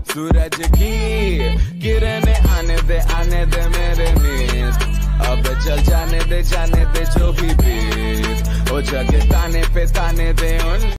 सूरज की किरणें आने दे मेरे मीत। अब चल जाने दे जो भी बीत, ओ जग ताने पे ताने दे उन